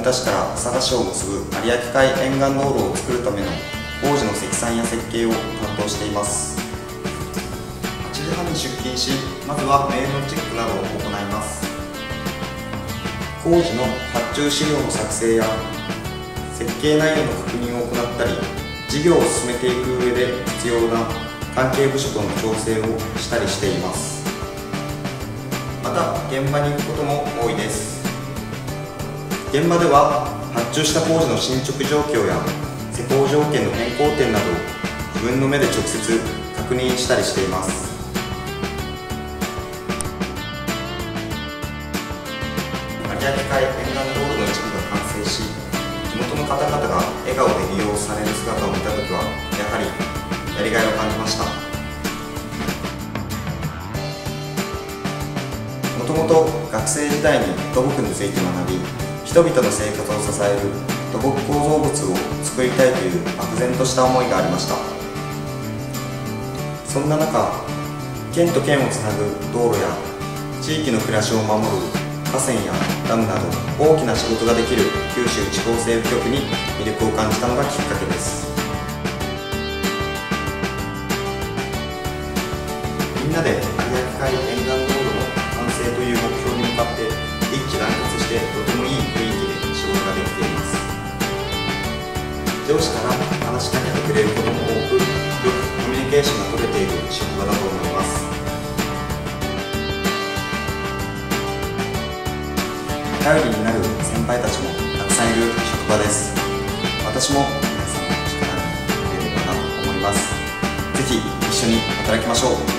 田市から朝霞市を結ぶ有明海沿岸道路を作るための工事の積算や設計を担当しています。8時半に出勤し、まずはメールのチェックなどを行います。工事の発注資料の作成や設計内容の確認を行ったり、事業を進めていく上で必要な関係部署との調整をしたりしています。また現場に行くことも多いです。現場では発注した工事の進捗状況や施工条件の変更点などを自分の目で直接確認したりしています。有明海沿岸道路の一部が完成し、地元の方々が笑顔で利用される姿を見たときはやはりやりがいを感じました。もともと学生時代に土木について学び、人々の生活を支える土木構造物を作りたいという漠然とした思いがありました。そんな中、県と県をつなぐ道路や地域の暮らしを守る河川やダムなど大きな仕事ができる九州地方整備局に魅力を感じたのがきっかけです。みんなで有明海沿岸道路の完成という目標に向かって一致団結してとてもいい雰囲気で仕事ができています。上司から話しかけてくれることも多く、よくコミュニケーションが取れている職場だと思います。頼りになる先輩たちもたくさんいる職場です。私も皆さんの力になれればなと思います。ぜひ一緒に働きましょう。